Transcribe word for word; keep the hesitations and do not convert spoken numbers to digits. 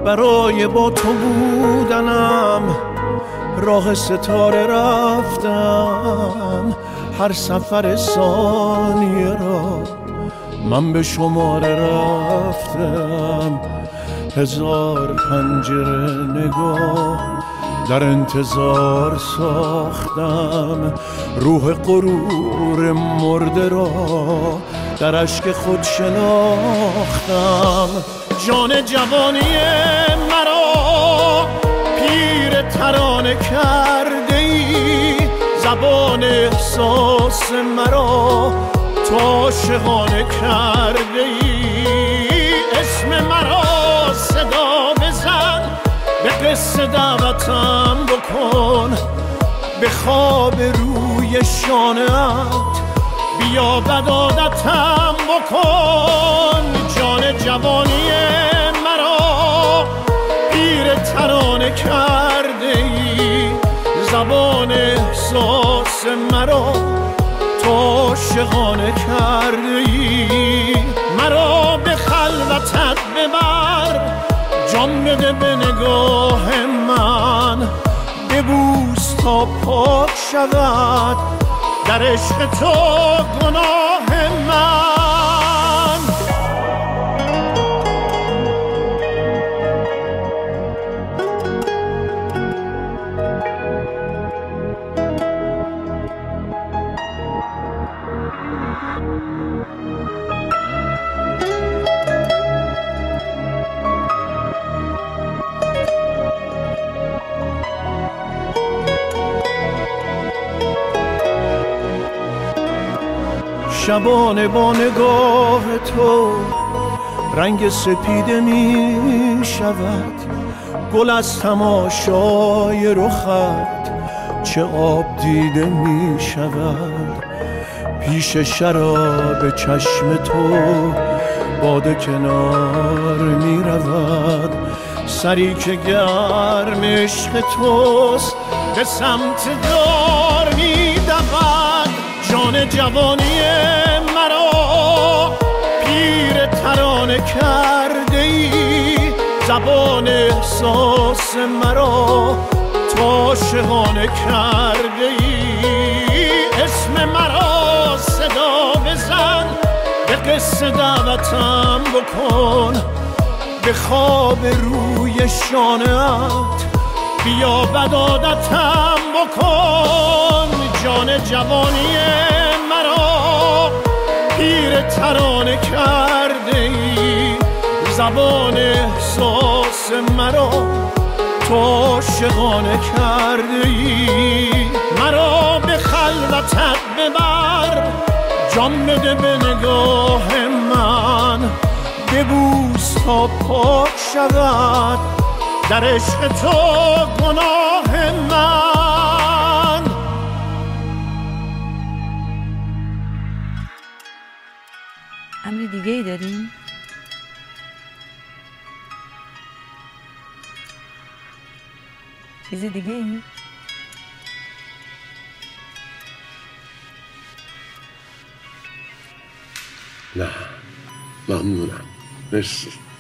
برای با تو بودنم راه ستاره رفتم، هر سفر ثانیه را من به شماره رفتم. هزار پنجره نگاه در انتظار ساختم، روح غرور مرده را در اشک خود شناختم. جان جوانی مرا پیر ترانه کرده ای، زبان احساس مرا تو عاشقانه کرده ای. اسم مرا صدا بزن، به قصه دعوتم بکن، به خواب روی شانه‌ات بیا بدادتم بکن. جان جوانی مرا پیر ترانه کرده ای، زبان احساس مرا تو عاشقانه کرده ای. مرا به خلوتت ببر، جان بده به نگاه من، ببوس تا پاک شود در عشق تو گناه من. شبانه با نگاه تو رنگ سپیده می شود، گل از تماشای رخت چه آب دیده می شود. پیش شراب چشم تو باده کنار می رود، سری که گرم عشق توست به سمت دار می دود. جان جوانی مرا پیر ترانه کرده ای، زبان احساس مرا تو عاشقانه کرده ای. اسم مرا صدا بزن، به قصه دعوتم بکن، به خواب روی شانه‌ات بیا بدادتم بکن. جان جوانی مرا پیر ترانه کرده ای، زبان احساس مرا تو عاشقانه کرده ای. مرا به خلوتت ببر، جان بده به نگاه من، ببوس تا پاک شود در عشق تو گناه من. امر دیگه ای داریم؟ چیز دیگه ای؟ نه ممنونم، مرسی.